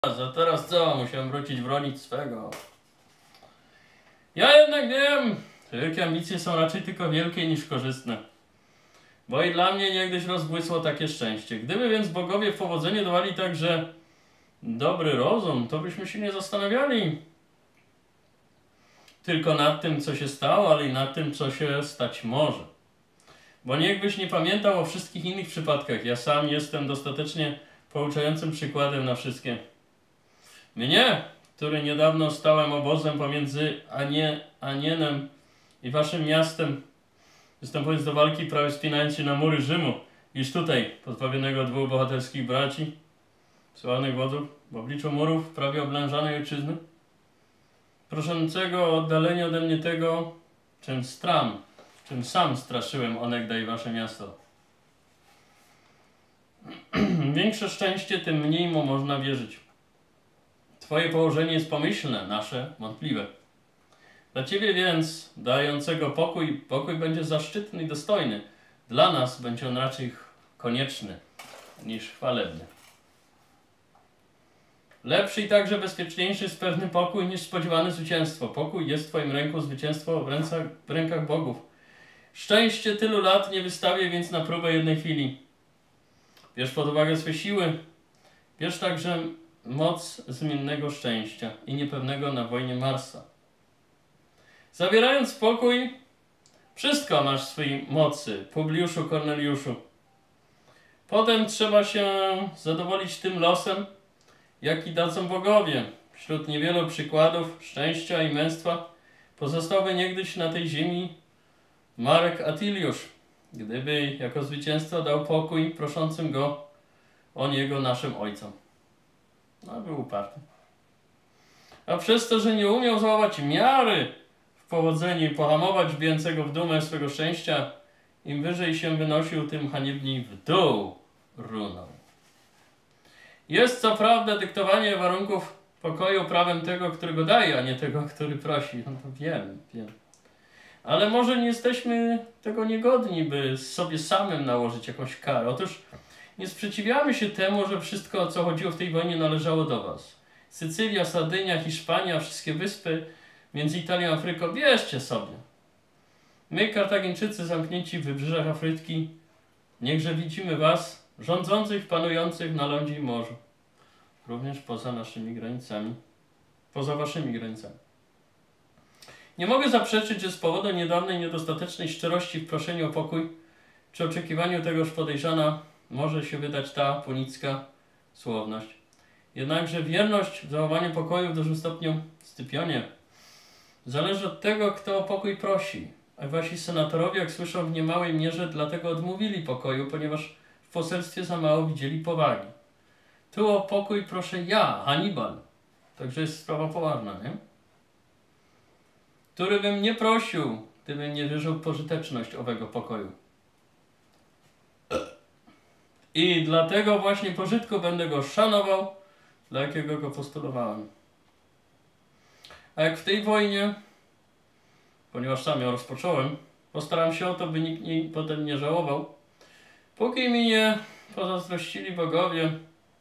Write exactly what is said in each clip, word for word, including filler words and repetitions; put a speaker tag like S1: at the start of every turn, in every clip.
S1: A teraz co? Musiałem wrócić bronić swego. Ja jednak wiem, że wielkie ambicje są raczej tylko wielkie niż korzystne. Bo i dla mnie niegdyś rozbłysło takie szczęście. Gdyby więc bogowie w powodzeniu dawali także dobry rozum, to byśmy się nie zastanawiali tylko nad tym, co się stało, ale i nad tym, co się stać może. Bo niechbyś nie pamiętał o wszystkich innych przypadkach. Ja sam jestem dostatecznie pouczającym przykładem na wszystkie. Mnie, który niedawno stałem obozem pomiędzy Anie, Anienem i waszym miastem, występując do walki, prawie spinając się na mury Rzymu, iż tutaj, pozbawionego dwóch bohaterskich braci, sławnych wodzów, w obliczu murów prawie oblężanej ojczyzny, proszącego o oddalenie ode mnie tego, czym stram, czym sam straszyłem onegdaj wasze miasto. Większe szczęście, tym mniej mu można wierzyć. Twoje położenie jest pomyślne, nasze wątpliwe. Dla ciebie więc, dającego pokój, pokój będzie zaszczytny i dostojny. Dla nas będzie on raczej konieczny niż chwalebny. Lepszy i także bezpieczniejszy jest pewny pokój niż spodziewane zwycięstwo. Pokój jest w twoim ręku, zwycięstwo w rękach, w rękach bogów. Szczęście tylu lat nie wystawię więc na próbę jednej chwili. Bierz pod uwagę swe siły, bierz także moc zmiennego szczęścia i niepewnego na wojnie Marsa. Zawierając pokój, wszystko masz w swojej mocy, Publiuszu Korneliuszu. Potem trzeba się zadowolić tym losem, jaki dadzą bogowie. Wśród niewielu przykładów szczęścia i męstwa pozostałby niegdyś na tej ziemi Marek Atiliusz, gdyby jako zwycięstwo dał pokój proszącym go o niego naszym ojcom. No, był uparty. A przez to, że nie umiał złapać miary w powodzeniu i pohamować bijącego w dumę swego szczęścia, im wyżej się wynosił, tym haniebniej w dół runął. Jest co prawda dyktowanie warunków pokoju prawem tego, który go daje, a nie tego, który prosi. No to wiem, wiem. Ale może nie jesteśmy tego niegodni, by sobie samym nałożyć jakąś karę. Otóż nie sprzeciwiamy się temu, że wszystko, o co chodziło w tej wojnie, należało do was. Sycylia, Sardynia, Hiszpania, wszystkie wyspy między Italią a Afryką, bierzcie sobie. My, Kartagińczycy, zamknięci w wybrzeżach Afryki, niechże widzimy was, rządzących, panujących na lądzie i morzu. Również poza naszymi granicami, poza waszymi granicami. Nie mogę zaprzeczyć, że z powodu niedawnej niedostatecznej szczerości w proszeniu o pokój, czy oczekiwaniu tegoż podejrzana może się wydać ta punicka słowność. Jednakże wierność w zachowaniu pokoju w dużym stopniu, Scypionie, zależy od tego, kto o pokój prosi. A wasi senatorowie, jak słyszą, w niemałej mierze dlatego odmówili pokoju, ponieważ w poselstwie za mało widzieli powagi. Tu o pokój proszę ja, Hannibal. Także jest sprawa poważna, nie? Który bym nie prosił, gdybym nie wierzył w pożyteczność owego pokoju. I dlatego właśnie pożytku będę go szanował, dla jakiego go postulowałem. A jak w tej wojnie, ponieważ sam ją rozpocząłem, postaram się o to, by nikt nie, potem nie żałował, póki mi nie pozazdrościli bogowie,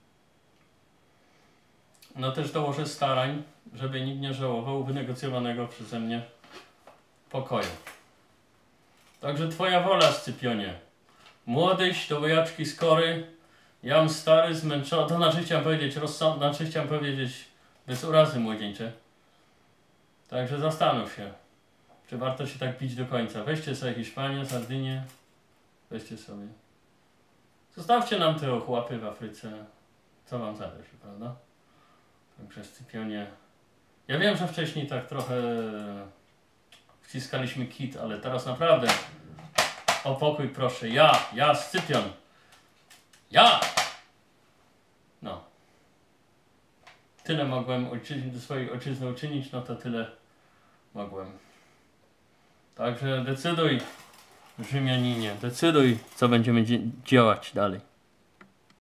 S1: no też dołożę starań, żeby nikt nie żałował wynegocjowanego przeze mnie pokoju. Także twoja wola, Scypionie. Młodyś do wojaczki skory, jam stary, zmęczony, to znaczy chciałem powiedzieć rozsądny, znaczy chciałem powiedzieć bez urazy młodzieńcze. Także zastanów się, czy warto się tak bić do końca. Weźcie sobie Hiszpanię, Sardynię, weźcie sobie. Zostawcie nam te ochłapy w Afryce, co wam zależy, prawda? Także Scypionie, ja wiem, że wcześniej tak trochę wciskaliśmy kit, ale teraz naprawdę o pokój proszę. Ja, ja Scypion. Ja! No. Tyle mogłem ojczyźni, do swojej ojczyzny uczynić, no to tyle mogłem. Także decyduj, Rzymianinie, decyduj, co będziemy działać dalej.